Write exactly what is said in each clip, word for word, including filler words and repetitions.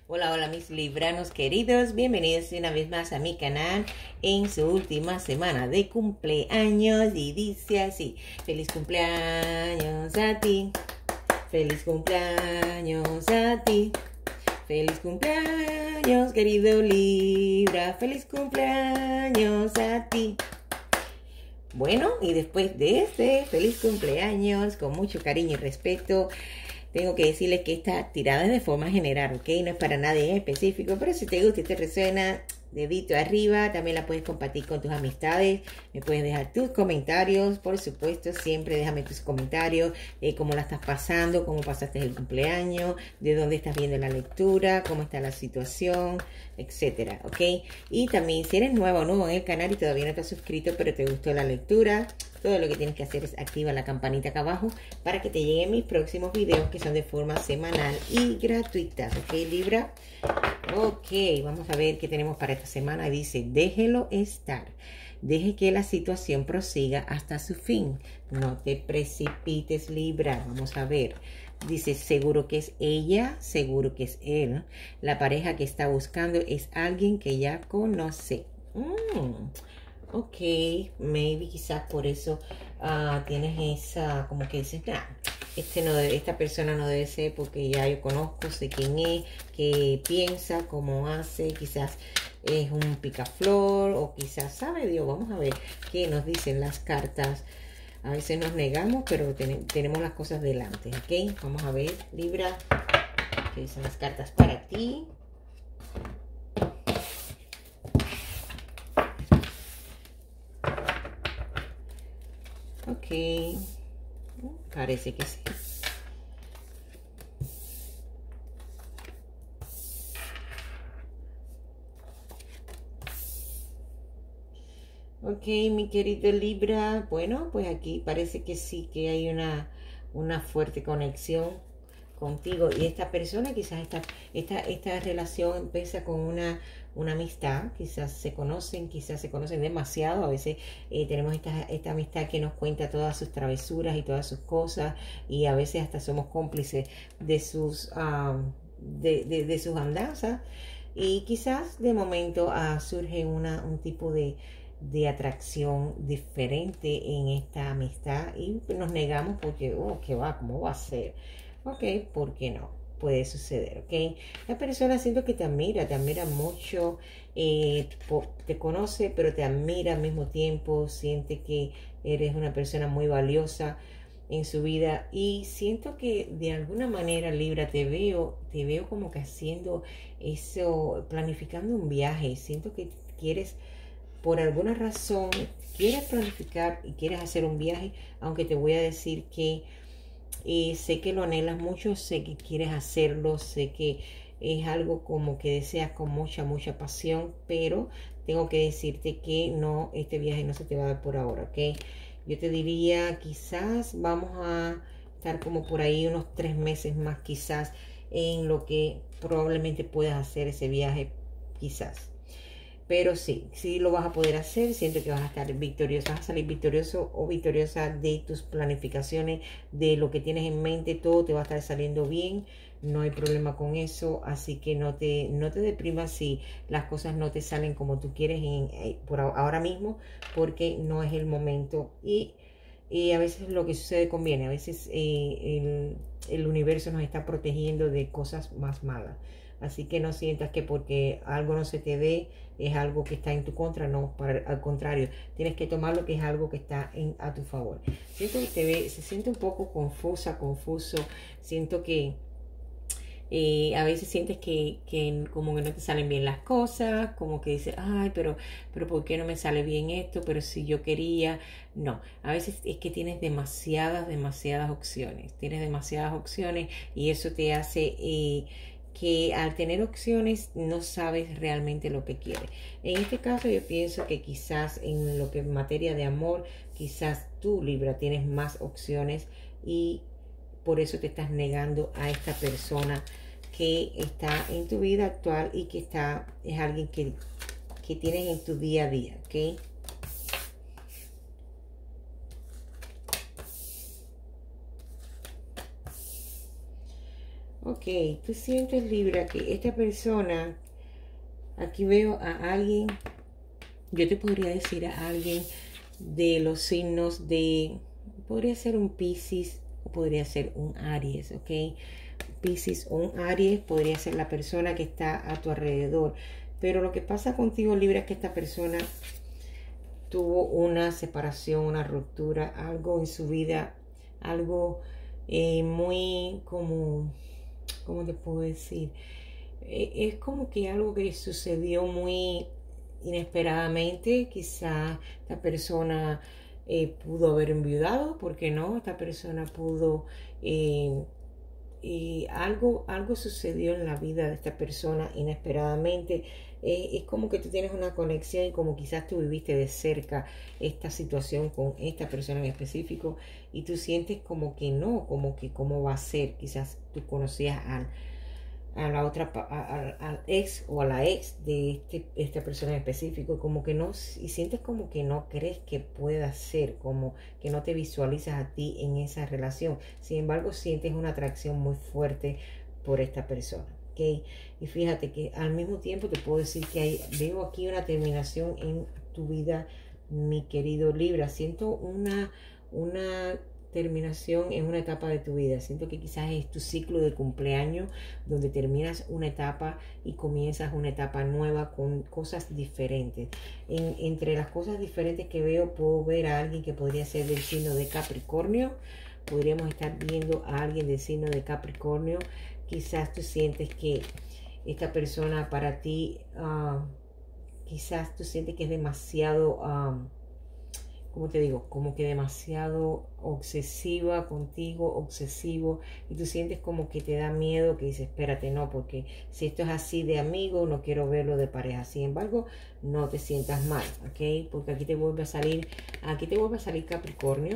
Hola, hola mis libranos queridos, bienvenidos una vez más a mi canal en su última semana de cumpleaños y dice así: feliz cumpleaños a ti, feliz cumpleaños a ti, feliz cumpleaños querido Libra, feliz cumpleaños a ti. Bueno, y después de este feliz cumpleaños, con mucho cariño y respeto, tengo que decirles que esta tirada es de forma general, ¿ok? No es para nadie en específico, pero si te gusta y te resuena, dedito arriba. También la puedes compartir con tus amistades. Me puedes dejar tus comentarios, por supuesto. Siempre déjame tus comentarios, eh, cómo la estás pasando, cómo pasaste el cumpleaños, de dónde estás viendo la lectura, cómo está la situación, etcétera, ¿ok? Y también si eres nuevo o nuevo en el canal y todavía no estás suscrito, pero te gustó la lectura, todo lo que tienes que hacer es activar la campanita acá abajo para que te lleguen mis próximos videos, que son de forma semanal y gratuitas, ¿ok, Libra? Ok, vamos a ver qué tenemos para esta semana. Dice: déjelo estar. Deje que la situación prosiga hasta su fin. No te precipites, Libra. Vamos a ver. Dice: seguro que es ella, seguro que es él. La pareja que está buscando es alguien que ya conoce. Mm. Ok, maybe quizás por eso uh, tienes esa, como que dices, nah, este no debe, esta persona no debe ser, porque ya yo conozco, sé quién es, qué piensa, cómo hace, quizás es un picaflor, o quizás, sabe Dios, vamos a ver qué nos dicen las cartas. A veces nos negamos, pero ten, tenemos las cosas delante, ok. Vamos a ver, Libra, qué dicen las cartas para ti. Ok, parece que sí. Ok, mi querido Libra, bueno, pues aquí parece que sí, que hay una, una fuerte conexión contigo y esta persona. Quizás esta, esta, esta relación empieza con una, una amistad, quizás se conocen, quizás se conocen demasiado. A veces eh, tenemos esta, esta amistad que nos cuenta todas sus travesuras y todas sus cosas, y a veces hasta somos cómplices de sus, um, de, de, de sus andanzas, y quizás de momento uh, surge una, un tipo de de atracción diferente en esta amistad y nos negamos porque, oh, ¿qué va? ¿Cómo va a ser? Ok, ¿por qué no? Puede suceder, ¿ok? La persona siento que te admira, te admira mucho, eh, te conoce, pero te admira al mismo tiempo, siente que eres una persona muy valiosa en su vida, y siento que de alguna manera, Libra, te veo, te veo como que haciendo eso, planificando un viaje. Siento que quieres, por alguna razón, quieres planificar y quieres hacer un viaje, aunque te voy a decir que eh, sé que lo anhelas mucho, sé que quieres hacerlo, sé que es algo como que deseas con mucha, mucha pasión, pero tengo que decirte que no, este viaje no se te va a dar por ahora, ¿ok? Yo te diría, quizás vamos a estar como por ahí unos tres meses más, quizás, en lo que probablemente puedas hacer ese viaje, quizás. Pero sí, sí lo vas a poder hacer. Siento que vas a estar victorioso, vas a salir victorioso o victoriosa de tus planificaciones, de lo que tienes en mente. Todo te va a estar saliendo bien, no hay problema con eso. Así que no te, no te deprimas si las cosas no te salen como tú quieres en, eh, por ahora mismo, porque no es el momento. Y, y a veces lo que sucede conviene. A veces eh, el, el universo nos está protegiendo de cosas más malas. Así que no sientas que porque algo no se te dé es algo que está en tu contra. No, para, al contrario, tienes que tomar lo que es algo que está en, a tu favor. Siento que te ve, se siente un poco confusa, confuso. Siento que eh, a veces sientes que, que como que no te salen bien las cosas, como que dices, ay, pero, pero ¿por qué no me sale bien esto? Pero si yo quería. No, a veces es que tienes demasiadas, demasiadas opciones. Tienes demasiadas opciones y eso te hace eh, que al tener opciones no sabes realmente lo que quieres. En este caso yo pienso que quizás en lo que en materia de amor, quizás tú, Libra, tienes más opciones y por eso te estás negando a esta persona que está en tu vida actual y que está, es alguien que, que tienes en tu día a día, ¿ok? Ok, Ok, tú sientes, Libra, que esta persona, aquí veo a alguien, yo te podría decir a alguien de los signos de, podría ser un Piscis o podría ser un Aries, ok. Piscis o un Aries podría ser la persona que está a tu alrededor. Pero lo que pasa contigo, Libra, es que esta persona tuvo una separación, una ruptura, algo en su vida, algo eh, muy como, ¿cómo te puedo decir? Eh, es como que algo que sucedió muy inesperadamente. Quizá esta persona eh, pudo haber enviudado, ¿por qué no? Esta persona pudo... Eh, y algo, algo sucedió en la vida de esta persona inesperadamente. Eh, es como que tú tienes una conexión y como quizás tú viviste de cerca esta situación con esta persona en específico y tú sientes como que no, como que cómo va a ser. Quizás tú conocías al, a la otra, a- a- al ex o a la ex de este, esta persona en específico, como que no, y sientes como que no crees que pueda ser, como que no te visualizas a ti en esa relación. Sin embargo, sientes una atracción muy fuerte por esta persona, ¿ok? Y fíjate que al mismo tiempo te puedo decir que hay, veo aquí una terminación en tu vida, mi querido Libra. Siento una, una terminación en una etapa de tu vida. Siento que quizás es tu ciclo de cumpleaños donde terminas una etapa y comienzas una etapa nueva con cosas diferentes. En, entre las cosas diferentes que veo, puedo ver a alguien que podría ser del signo de Capricornio. Podríamos estar viendo a alguien del signo de Capricornio. Quizás tú sientes que esta persona para ti, uh, quizás tú sientes que es demasiado... Um, como te digo, como que demasiado obsesiva contigo, obsesivo, y tú sientes como que te da miedo, que dices, espérate, no, porque si esto es así de amigo, no quiero verlo de pareja. Sin embargo, no te sientas mal, ¿ok? Porque aquí te vuelve a salir, aquí te vuelve a salir Capricornio,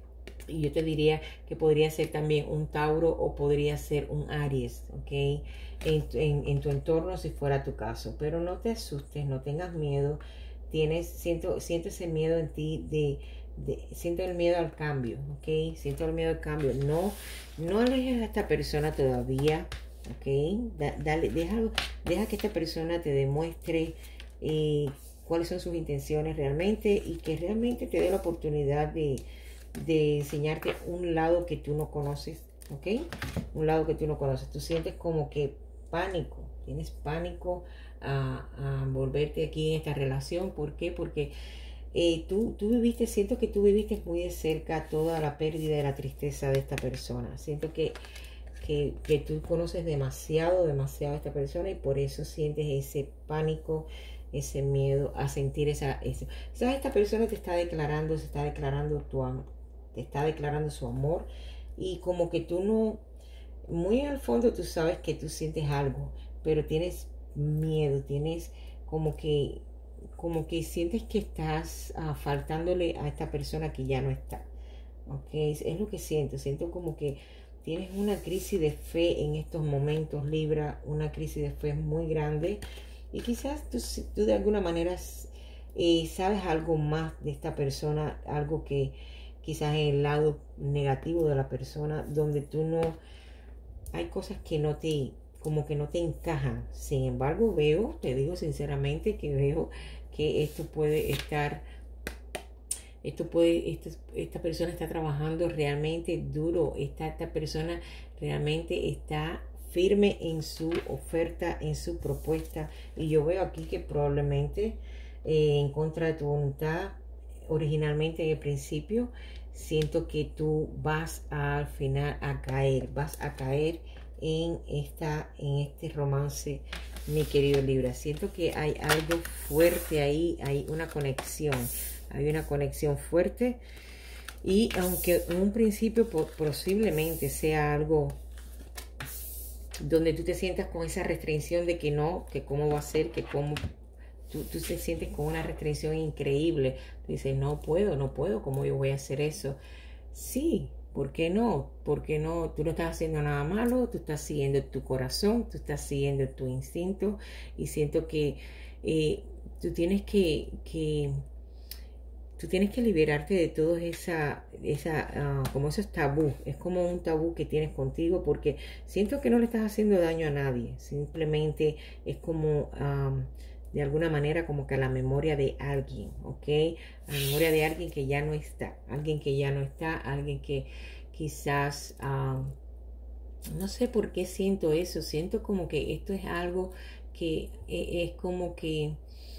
y yo te diría que podría ser también un Tauro o podría ser un Aries, ¿ok? En, en, en tu entorno si fuera tu caso, pero no te asustes, no tengas miedo. Tienes, siento, siento ese miedo en ti de, de, siento el miedo al cambio, ¿ok? Siento el miedo al cambio. No, no alejes a esta persona todavía, ¿ok? Da, dale, déjalo, deja que esta persona te demuestre eh, cuáles son sus intenciones realmente y que realmente te dé la oportunidad de, de enseñarte un lado que tú no conoces, ¿ok? Un lado que tú no conoces. Tú sientes como que pánico, tienes pánico a, a volverte aquí en esta relación. ¿Por qué? Porque eh, tú, tú viviste, siento que tú viviste muy de cerca toda la pérdida y la tristeza de esta persona. Siento que, que, que tú conoces demasiado, demasiado a esta persona y por eso sientes ese pánico, ese miedo a sentir esa... Eso. Quizás esta persona te está declarando, se está declarando tu amor, te está declarando su amor y como que tú no, muy al fondo tú sabes que tú sientes algo, pero tienes miedo, tienes como que, como que sientes que estás uh, faltándole a esta persona que ya no está, ok, es, es lo que siento, siento como que tienes una crisis de fe en estos momentos, Libra, una crisis de fe muy grande y quizás tú, tú de alguna manera eh, sabes algo más de esta persona, algo que quizás en el lado negativo de la persona, donde tú no, hay cosas que no te, como que no te encajan. Sin embargo, veo, te digo sinceramente que veo que esto puede estar, esto puede, esto, esta persona está trabajando realmente duro, esta, esta persona realmente está firme en su oferta, en su propuesta, y yo veo aquí que probablemente eh, en contra de tu voluntad, originalmente en el principio, siento que tú vas a, al final a caer, vas a caer en, esta, en este romance, mi querido Libra. Siento que hay algo fuerte ahí, hay una conexión, hay una conexión fuerte y aunque en un principio posiblemente sea algo donde tú te sientas con esa restricción de que no, que cómo va a ser, que cómo... Tú, tú te sientes con una restricción increíble. Tú dices, no puedo, no puedo, ¿cómo yo voy a hacer eso? Sí, ¿por qué no? ¿Por qué no? Tú no estás haciendo nada malo, tú estás siguiendo tu corazón, tú estás siguiendo tu instinto y siento que eh, tú tienes que, que tú tienes que liberarte de todo esa, esa uh, como esos tabú. Es como un tabú que tienes contigo, porque siento que no le estás haciendo daño a nadie. Simplemente es como, um, de alguna manera, como que a la memoria de alguien, ¿ok? A la memoria de alguien que ya no está. Alguien que ya no está, alguien que quizás, um, no sé por qué siento eso. Siento como que esto es algo que es, es como que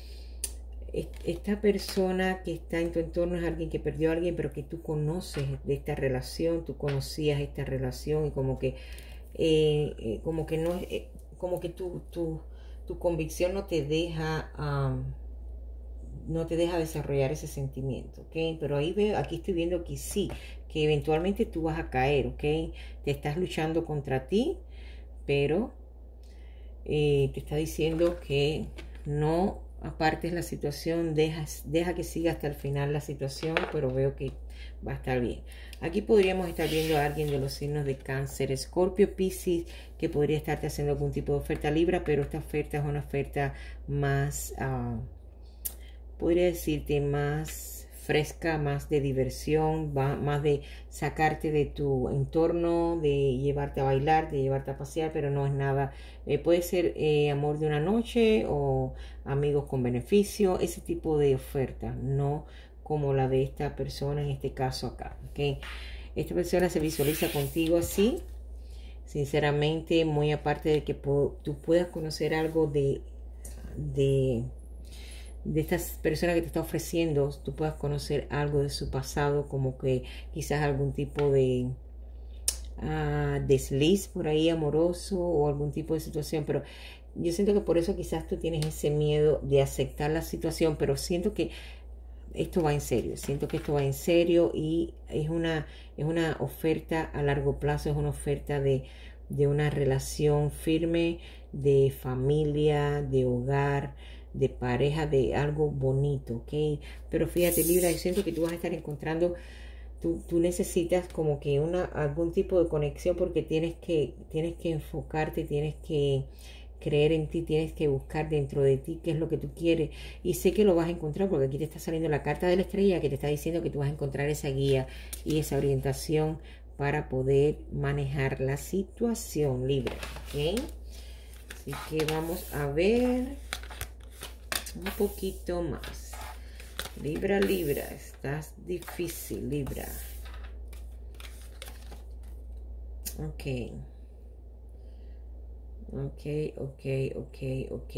esta persona que está en tu entorno es alguien que perdió a alguien, pero que tú conoces de esta relación, tú conocías esta relación y como que, eh, eh, como que no, eh, como que tu, tu, tu convicción no te deja, um, no te deja desarrollar ese sentimiento, ¿ok? Pero ahí veo, aquí estoy viendo que sí, que eventualmente tú vas a caer, ¿ok? Te estás luchando contra ti, pero eh, te está diciendo que no apartes la situación, deja, deja que siga hasta el final la situación, pero veo que va a estar bien. Aquí podríamos estar viendo a alguien de los signos de Cáncer, Escorpio, Piscis, que podría estarte haciendo algún tipo de oferta Libra, pero esta oferta es una oferta más, uh, podría decirte, más fresca, más de diversión, va, más de sacarte de tu entorno, de llevarte a bailar, de llevarte a pasear, pero no es nada, eh, puede ser eh, amor de una noche o amigos con beneficio, ese tipo de oferta, no como la de esta persona en este caso acá, ¿ok? Esta persona se visualiza contigo así, sinceramente, muy aparte de que tú puedas conocer algo de, de de estas personas que te está ofreciendo, tú puedas conocer algo de su pasado, como que quizás algún tipo de uh, desliz por ahí amoroso o algún tipo de situación, pero yo siento que por eso quizás tú tienes ese miedo de aceptar la situación, pero siento que esto va en serio, siento que esto va en serio y es una, es una oferta a largo plazo, es una oferta de, de una relación firme, de familia, de hogar, de pareja, de algo bonito, ¿ok? Pero fíjate, Libra, yo siento que tú vas a estar encontrando, tú, tú necesitas como que una, algún tipo de conexión, porque tienes que, tienes que enfocarte, tienes que creer en ti, tienes que buscar dentro de ti qué es lo que tú quieres, y sé que lo vas a encontrar, porque aquí te está saliendo la carta de la estrella que te está diciendo que tú vas a encontrar esa guía y esa orientación para poder manejar la situación, Libra, ¿ok? Así que vamos a ver un poquito más. Libra, Libra, estás difícil, Libra. Ok. Ok, ok, ok, ok.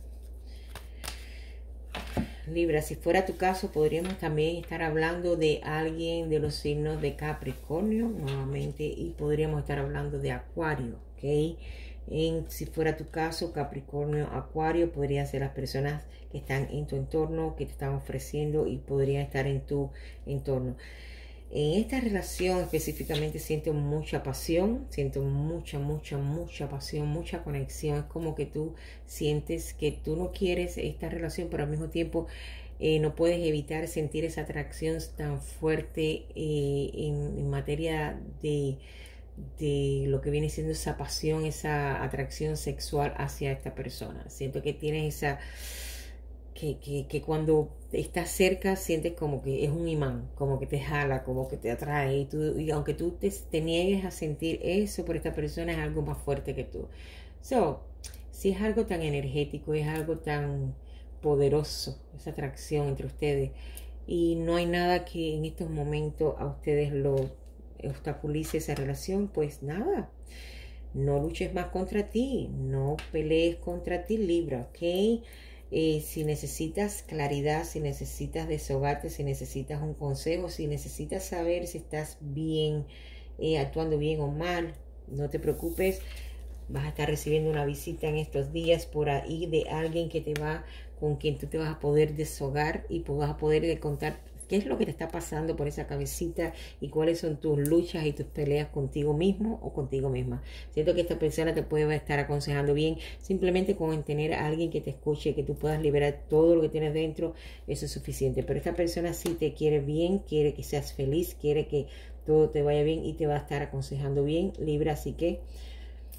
Libra, si fuera tu caso, podríamos también estar hablando de alguien de los signos de Capricornio, nuevamente, y podríamos estar hablando de Acuario, ¿ok? En, si fuera tu caso, Capricornio, Acuario, podrían ser las personas que están en tu entorno, que te están ofreciendo y podrían estar en tu entorno. En esta relación específicamente siento mucha pasión, siento mucha, mucha, mucha pasión, mucha conexión. Es como que tú sientes que tú no quieres esta relación, pero al mismo tiempo eh, no puedes evitar sentir esa atracción tan fuerte eh, en, en materia de, de lo que viene siendo esa pasión, esa atracción sexual hacia esta persona. Siento que tienes esa... Que, que, que cuando estás cerca sientes como que es un imán, como que te jala, como que te atrae, y, tú, y aunque tú te, te niegues a sentir eso por esta persona, es algo más fuerte que tú. So, si es algo tan energético, es algo tan poderoso, esa atracción entre ustedes, y no hay nada que en estos momentos a ustedes lo obstaculice esa relación, pues nada, no luches más contra ti, no pelees contra ti, Libra, ¿ok? Eh, si necesitas claridad, si necesitas desahogarte, si necesitas un consejo, si necesitas saber si estás bien, eh, actuando bien o mal, no te preocupes. Vas a estar recibiendo una visita en estos días por ahí de alguien que te va, con quien tú te vas a poder desahogar y vas a poder contar qué es lo que te está pasando por esa cabecita y cuáles son tus luchas y tus peleas contigo mismo o contigo misma. Siento que esta persona te puede estar aconsejando bien, simplemente con tener a alguien que te escuche, que tú puedas liberar todo lo que tienes dentro, eso es suficiente. Pero esta persona sí te quiere bien, quiere que seas feliz, quiere que todo te vaya bien y te va a estar aconsejando bien, Libra, así que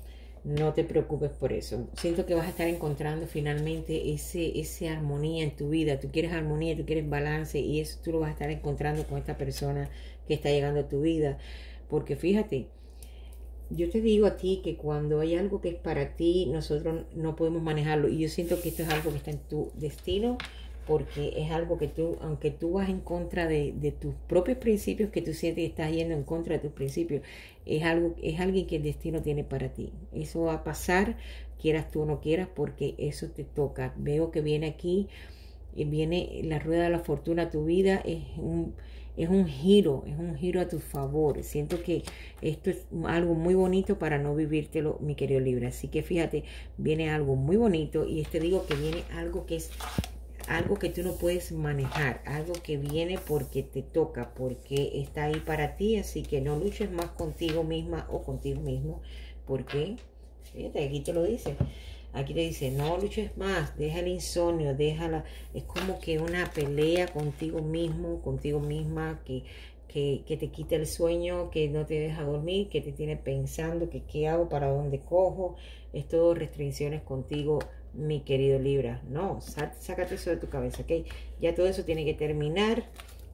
No te preocupes por eso. Siento que vas a estar encontrando finalmente ese, ese armonía en tu vida. Tú quieres armonía, tú quieres balance y eso tú lo vas a estar encontrando con esta persona que está llegando a tu vida. Porque fíjate, yo te digo a ti que cuando hay algo que es para ti, nosotros no podemos manejarlo. Y yo siento que esto es algo que está en tu destino, porque es algo que tú, aunque tú vas en contra de, de tus propios principios, que tú sientes que estás yendo en contra de tus principios, es algo, es alguien que el destino tiene para ti. Eso va a pasar, quieras tú o no quieras, porque eso te toca. Veo que viene aquí, y viene la rueda de la fortuna a tu vida, es un, es un giro, es un giro a tu favor. Siento que esto es algo muy bonito para no vivírtelo, mi querido Libra. Así que fíjate, viene algo muy bonito y te digo que viene algo que es algo que tú no puedes manejar, algo que viene porque te toca, porque está ahí para ti, así que no luches más contigo misma o contigo mismo, porque, fíjate, aquí te lo dice, aquí te dice, no luches más, deja el insomnio, déjala, es como que una pelea contigo mismo, contigo misma, que, que, que te quita el sueño, que no te deja dormir, que te tiene pensando, que qué hago, para dónde cojo, es todo restricciones contigo, mi querido Libra. No, sá, sácate eso de tu cabeza, ¿ok? Ya todo eso tiene que terminar.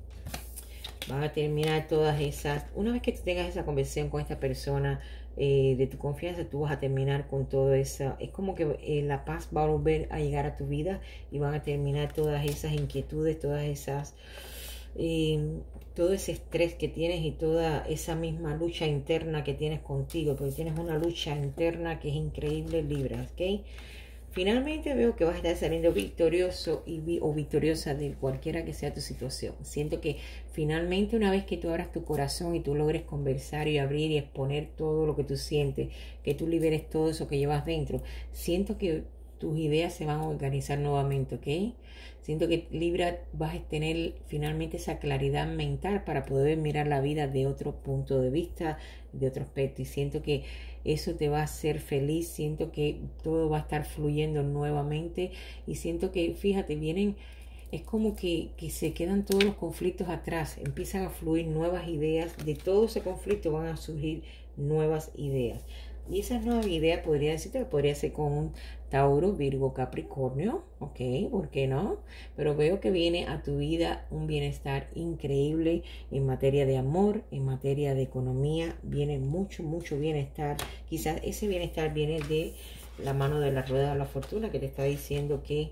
Van a terminar todas esas. Una vez que tú tengas esa conversación con esta persona eh, de tu confianza, tú vas a terminar con todo eso. Es como que eh, la paz va a volver a llegar a tu vida y van a terminar todas esas inquietudes, todas esas... Eh, todo ese estrés que tienes y toda esa misma lucha interna que tienes contigo, porque tienes una lucha interna que es increíble, Libra, ¿ok? Finalmente veo que vas a estar saliendo victorioso y vi o victoriosa de cualquiera que sea tu situación. Siento que finalmente una vez que tú abras tu corazón y tú logres conversar y abrir y exponer todo lo que tú sientes, que tú liberes todo eso que llevas dentro, siento que tus ideas se van a organizar nuevamente, ¿ok? Siento que Libra vas a tener finalmente esa claridad mental para poder mirar la vida de otro punto de vista, de otro aspecto. Y siento que eso te va a hacer feliz, siento que todo va a estar fluyendo nuevamente. Y siento que, fíjate, vienen, es como que, que se quedan todos los conflictos atrás, empiezan a fluir nuevas ideas, de todo ese conflicto van a surgir nuevas ideas. Y esas nuevas ideas podría decirte que podría ser con un Tauro, Virgo, Capricornio, ok, ¿por qué no? Pero veo que viene a tu vida un bienestar increíble en materia de amor, en materia de economía, viene mucho, mucho bienestar. Quizás ese bienestar viene de la mano de la rueda de la fortuna que te está diciendo que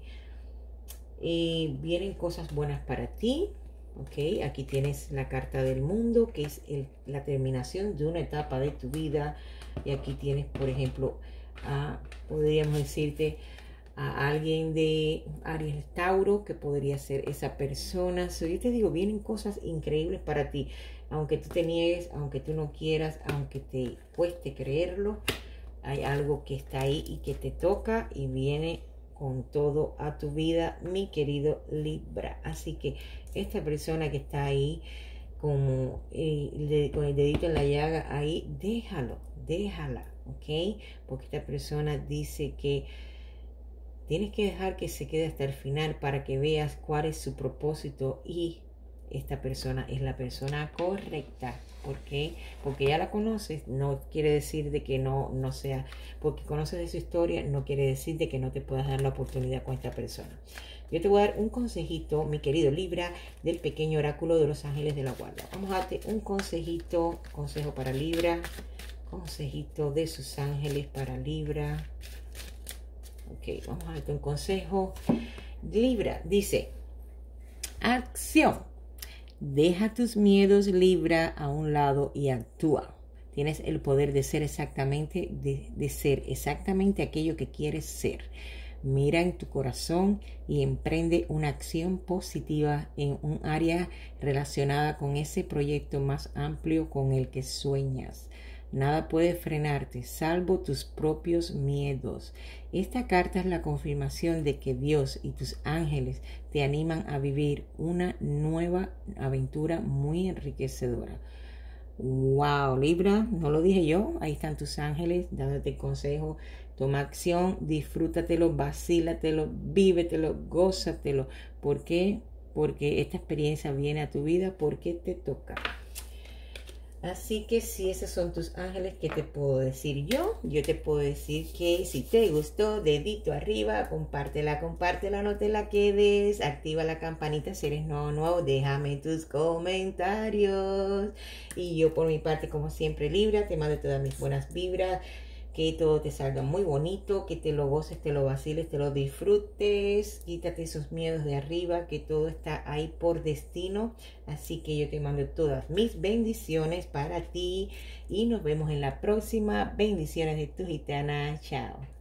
eh, vienen cosas buenas para ti. Ok, aquí tienes la carta del mundo, que es el, la terminación de una etapa de tu vida. Y aquí tienes, por ejemplo, a, podríamos decirte, a alguien de Aries Tauro, que podría ser esa persona. So, yo te digo, vienen cosas increíbles para ti. Aunque tú te niegues, aunque tú no quieras, aunque te cueste creerlo, hay algo que está ahí y que te toca y viene con todo a tu vida, mi querido Libra. Así que esta persona que está ahí como eh, de, con el dedito en la llaga, ahí déjalo, déjala, ¿ok? Porque esta persona dice que tienes que dejar que se quede hasta el final para que veas cuál es su propósito y esta persona es la persona correcta. ¿Por qué? Porque ya la conoces, no quiere decir de que no, no sea, porque conoces de su historia, no quiere decir de que no te puedas dar la oportunidad con esta persona. Yo te voy a dar un consejito, mi querido Libra, del pequeño oráculo de los ángeles de la guarda. Vamos a darte un consejito, consejo para Libra, consejito de sus ángeles para Libra. Ok, vamos a darte un consejo. Libra dice, acción. Deja tus miedos, Libra, a un lado y actúa. Tienes el poder de ser exactamente, de, de ser exactamente aquello que quieres ser. Mira en tu corazón y emprende una acción positiva en un área relacionada con ese proyecto más amplio con el que sueñas. Nada puede frenarte, salvo tus propios miedos. Esta carta es la confirmación de que Dios y tus ángeles te animan a vivir una nueva aventura muy enriquecedora. Wow, Libra, no lo dije yo, ahí están tus ángeles dándote consejo. Toma acción, disfrútatelo, vacílatelo, vívetelo, gózatelo. ¿Por qué? Porque esta experiencia viene a tu vida porque te toca. Así que si esos son tus ángeles, ¿qué te puedo decir yo? Yo te puedo decir que si te gustó, dedito arriba, compártela, compártela, no te la quedes, activa la campanita si eres nuevo, nuevo, déjame tus comentarios. Y yo por mi parte, como siempre, Libra, te mando todas mis buenas vibras. Que todo te salga muy bonito, que te lo goces, te lo vaciles, te lo disfrutes, quítate esos miedos de arriba, que todo está ahí por destino. Así que yo te mando todas mis bendiciones para ti y nos vemos en la próxima. Bendiciones de tu gitana. Chao.